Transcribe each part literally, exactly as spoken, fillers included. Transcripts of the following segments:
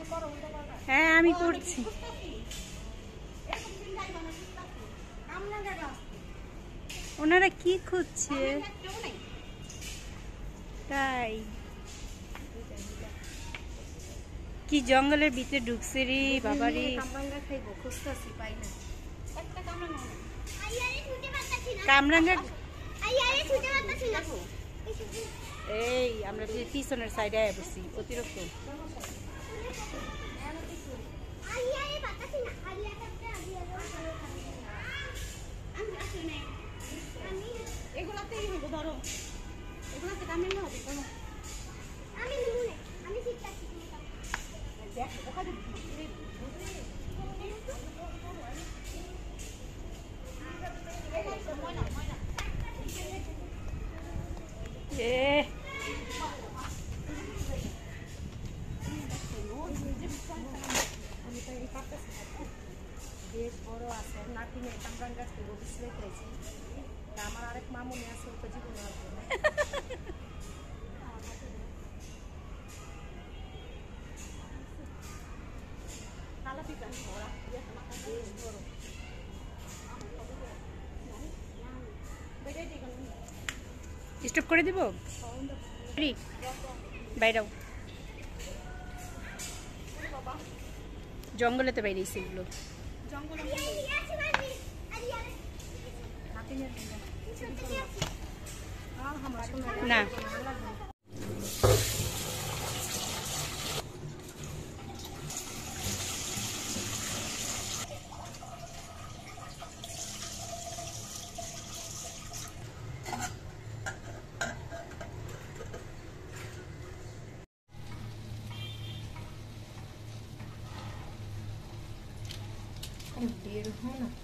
হ্যাঁ আমি করছি। ওনারা কি খুঁজছে তাই? কি জঙ্গলের ভিতরে ঢুকছে রে বাবারে। কামরাঙ্গা এই আমরা পিছনের সাইডে বসি অতিরিক্ত। এগুলাতেই হবে ধরো, এগুলাতে কামড়ানো হবে ধরো। আমি নিমুনে আমি শিখতাছি দেখ ওখানে এ বেশ বড় আছে নাতিনে কামরাঙ্গা গাছ থেকে বিছড়ে খেয়েছি। আমার আরেক মামুনি আছে ওকে জীবন আসবে না। স্টপ করে দিব বাইরেও জঙ্গলেতে বাইরেছি এগুলো না। বের হয় না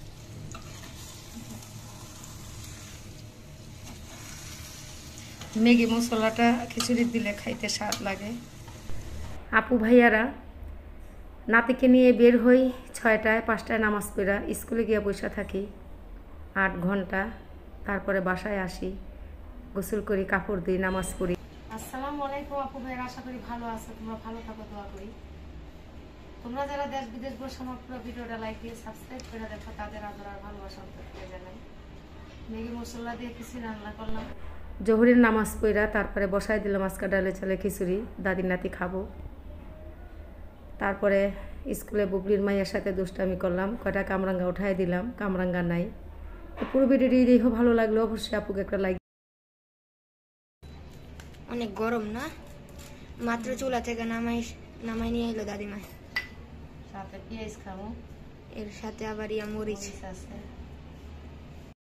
ম্যাগি মশলাটা খিচুড়ি দিলে খাইতে স্বাদ লাগে। আপু ভাইয়ারা নাতিকে নিয়ে বের হই ছয়টায়, পাঁচটায় নামাজ পড়া স্কুলে গিয়ে বসে থাকি আট ঘন্টা, তারপরে বাসায় আসি, গোসল করি, কাপড় দিই, নামাজ পড়ি। আসসালামু আলাইকুম আপু ভাইয়ারা, আশা করি ভালো আছো, তোমরা ভালো থাকো দোয়া করি। তোমরা যারা দেশ বিদেশ বসে আমার পুরো ভিডিওটা লাইক দিয়ে সাবস্ক্রাইব করে দেখো, তাদের আদর আর ভালোবাসা অন্তর জানাই। ম্যাগি মশলা দিয়ে খিচুড়ি রান্না করলাম, জোহরের নামাজ পড়া তারপরে বসাই দিলাম আজকা ডালে চালে খিচুড়ি, দাদির নাতি খাবো। তারপরে স্কুলে বুবলির মাইয়ের সাথে দুষ্টামি করলাম, কয়টা কামরাঙ্গা উঠাই দিলাম, কামরাঙ্গা নাই। পুরো ভিডিওটি দেখো ভালো লাগলো অবশ্যই আপুকে একটা লাইক। অনেক গরম না, মাত্র চুলা থেকে নামাই নামাই নিয়ে এলো দাদিমা। সাথে পেঁয়াজ খাবো, এর সাথে আবার ইয়া মরিচ আছে।